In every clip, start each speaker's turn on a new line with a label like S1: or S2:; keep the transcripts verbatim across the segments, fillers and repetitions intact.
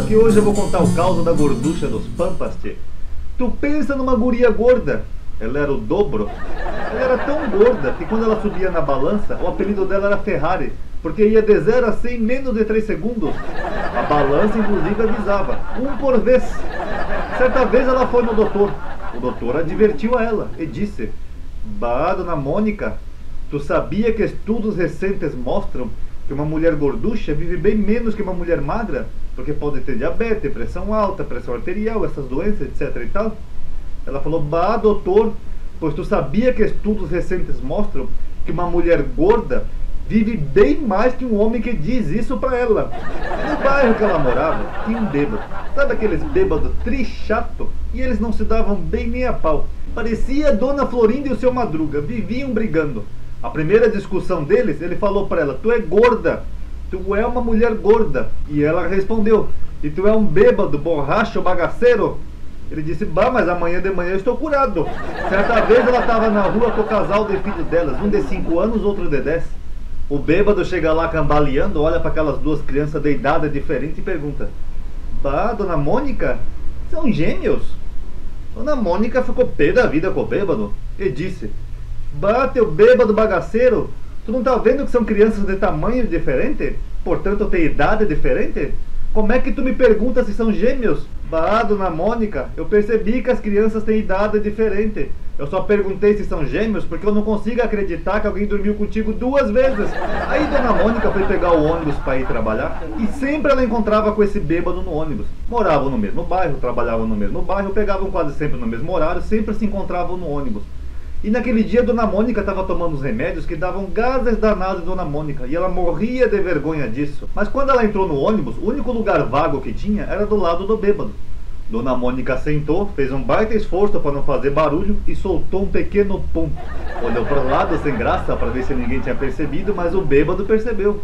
S1: que hoje eu vou contar o caos da gorducha dos Pampas, tchê. Tu pensa numa guria gorda, ela era o dobro. Ela era tão gorda que quando ela subia na balança, o apelido dela era Ferrari, porque ia de zero a cem em menos de três segundos. A balança inclusive avisava, um por vez. Certa vez ela foi no doutor. O doutor advertiu a ela e disse: Bah, dona Mônica, tu sabia que estudos recentes mostram que uma mulher gorducha vive bem menos que uma mulher magra? Porque pode ter diabetes, pressão alta, pressão arterial, essas doenças, etc e tal. Ela falou: Bah, doutor, pois tu sabia que estudos recentes mostram que uma mulher gorda vive bem mais que um homem que diz isso pra ela. No bairro que ela morava, tinha um bêbado. Sabe aqueles bêbados trichato? E eles não se davam bem nem a pau. Parecia Dona Florinda e o seu Madruga, viviam brigando. A primeira discussão deles, ele falou pra ela: Tu é gorda, tu é uma mulher gorda. E ela respondeu: E tu é um bêbado, borracho, bagaceiro? Ele disse: Bah, mas amanhã de manhã eu estou curado. Certa vez ela estava na rua com o casal de filhos delas, um de cinco anos, outro de dez. O bêbado chega lá cambaleando, olha para aquelas duas crianças de idade diferente e pergunta: Bah, dona Mônica, são gêmeos? Dona Mônica ficou pé da vida com o bêbado e disse: Bah, teu bêbado bagaceiro, tu não tá vendo que são crianças de tamanho diferente? Portanto tem idade diferente? Como é que tu me pergunta se são gêmeos? Bah, dona Mônica, eu percebi que as crianças têm idade diferente. Eu só perguntei se são gêmeos porque eu não consigo acreditar que alguém dormiu contigo duas vezes. Aí dona Mônica foi pegar o ônibus para ir trabalhar e sempre ela encontrava com esse bêbado no ônibus. Moravam no mesmo bairro, trabalhavam no mesmo bairro, pegavam quase sempre no mesmo horário, sempre se encontravam no ônibus. E naquele dia dona Mônica estava tomando os remédios que davam gases danados em dona Mônica, e ela morria de vergonha disso. Mas quando ela entrou no ônibus, o único lugar vago que tinha era do lado do bêbado. Dona Mônica sentou, fez um baita esforço para não fazer barulho e soltou um pequeno pum. Olhou para o lado sem graça para ver se ninguém tinha percebido, mas o bêbado percebeu.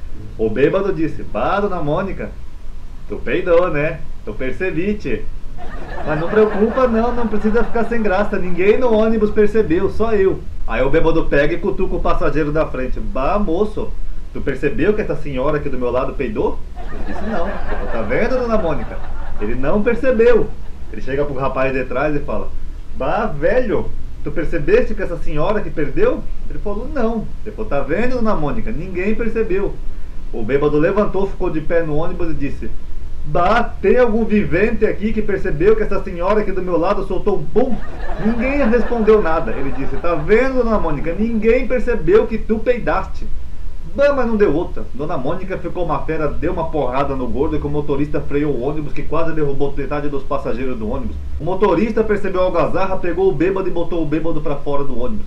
S1: O bêbado disse: Bah, dona Mônica, tu peidou, né? Eu percebi, tchê. Mas não preocupa não, não precisa ficar sem graça, ninguém no ônibus percebeu, só eu. Aí o bêbado pega e cutuca o passageiro da frente: Bah, moço, tu percebeu que essa senhora aqui do meu lado peidou? Ele disse: Não. Eu, tá vendo, dona Mônica? Ele não percebeu. Ele chega pro rapaz de trás e fala: Bah, velho, tu percebeste que essa senhora que perdeu? Ele falou: Não. Ele falou: Tá vendo, dona Mônica? Ninguém percebeu. O bêbado levantou, ficou de pé no ônibus e disse: Bah, tem algum vivente aqui que percebeu que essa senhora aqui do meu lado soltou um pum? Ninguém respondeu nada. Ele disse: Tá vendo, dona Mônica? Ninguém percebeu que tu peidaste. Bah, mas não deu outra. Dona Mônica ficou uma fera, deu uma porrada no gordo que o motorista freou o ônibus, que quase derrubou metade dos passageiros do ônibus. O motorista percebeu a algazarra, pegou o bêbado e botou o bêbado para fora do ônibus.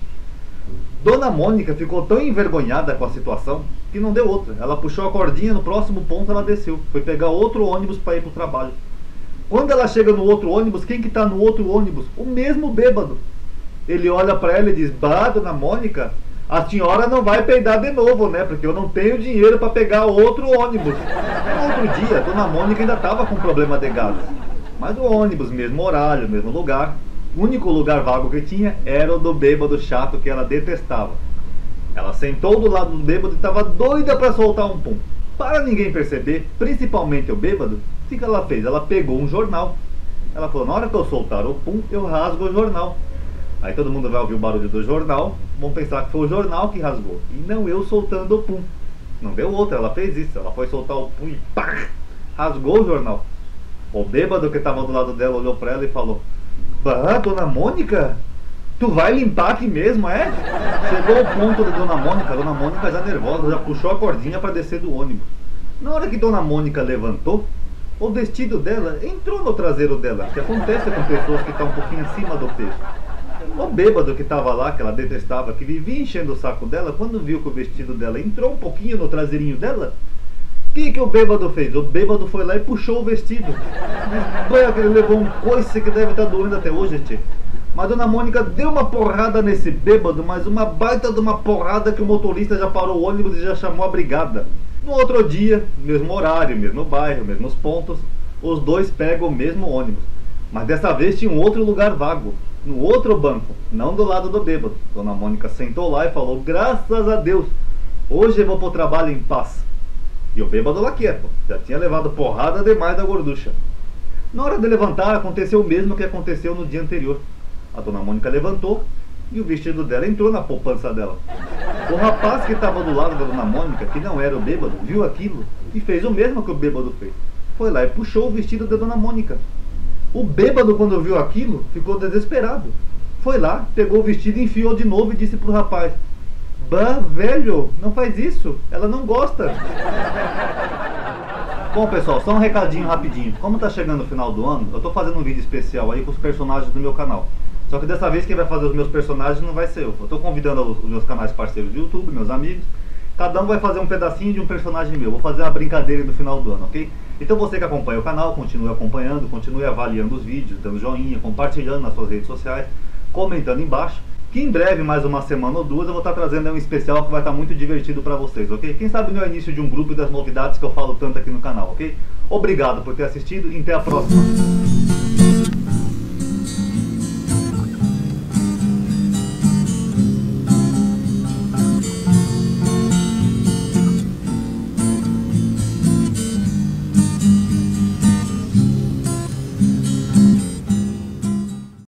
S1: Dona Mônica ficou tão envergonhada com a situação que não deu outra. Ela puxou a cordinha, no próximo ponto ela desceu. Foi pegar outro ônibus para ir para o trabalho. Quando ela chega no outro ônibus, quem que está no outro ônibus? O mesmo bêbado. Ele olha para ela e diz: Bah, dona Mônica, a senhora não vai peidar de novo, né? Porque eu não tenho dinheiro para pegar outro ônibus. No outro dia, dona Mônica ainda estava com problema de gases. Mas o ônibus, mesmo horário, mesmo lugar. O único lugar vago que tinha era o do bêbado chato que ela detestava. Ela sentou do lado do bêbado e estava doida para soltar um pum. Para ninguém perceber, principalmente o bêbado, o que ela fez? Ela pegou um jornal. Ela falou: Na hora que eu soltar o pum, eu rasgo o jornal. Aí todo mundo vai ouvir o barulho do jornal, vão pensar que foi o jornal que rasgou, e não eu soltando o pum. Não deu outra, ela fez isso. Ela foi soltar o pum e pá, rasgou o jornal. O bêbado que estava do lado dela olhou para ela e falou: Bah, dona Mônica, tu vai limpar aqui mesmo, é? Chegou o ponto da dona Mônica, a dona Mônica já nervosa, já puxou a cordinha para descer do ônibus. Na hora que dona Mônica levantou, o vestido dela entrou no traseiro dela, que acontece com pessoas que estão um pouquinho acima do peso. O bêbado que estava lá, que ela detestava, que vivia enchendo o saco dela, quando viu que o vestido dela entrou um pouquinho no traseirinho dela, o que, que o bêbado fez? O bêbado foi lá e puxou o vestido. Mas, ele levou um coice que deve estar doendo até hoje, tchê. Mas dona Mônica deu uma porrada nesse bêbado, mas uma baita de uma porrada que o motorista já parou o ônibus e já chamou a brigada. No outro dia, mesmo horário, mesmo bairro, mesmos pontos, os dois pegam o mesmo ônibus. Mas dessa vez tinha um outro lugar vago, no outro banco, não do lado do bêbado. Dona Mônica sentou lá e falou: Graças a Deus, hoje eu vou para o trabalho em paz. E o bêbado lá quieto, já tinha levado porrada demais da gorducha. Na hora de levantar, aconteceu o mesmo que aconteceu no dia anterior. A dona Mônica levantou e o vestido dela entrou na poupança dela. O rapaz que estava do lado da dona Mônica, que não era o bêbado, viu aquilo e fez o mesmo que o bêbado fez. Foi lá e puxou o vestido da dona Mônica. O bêbado, quando viu aquilo, ficou desesperado. Foi lá, pegou o vestido e enfiou de novo e disse pro rapaz: "Bah, velho, não faz isso, ela não gosta." Bom, pessoal, só um recadinho rapidinho. Como tá chegando o final do ano, eu tô fazendo um vídeo especial aí com os personagens do meu canal. Só que dessa vez quem vai fazer os meus personagens não vai ser eu. Eu tô convidando os meus canais parceiros do YouTube, meus amigos. Cada um vai fazer um pedacinho de um personagem meu. Vou fazer uma brincadeira no final do ano, ok? Então você que acompanha o canal, continue acompanhando, continue avaliando os vídeos, dando joinha, compartilhando nas suas redes sociais, comentando embaixo, que em breve, mais uma semana ou duas, eu vou estar trazendo um especial que vai estar muito divertido para vocês, ok? Quem sabe no início de um grupo e das novidades que eu falo tanto aqui no canal, ok? Obrigado por ter assistido e até a próxima!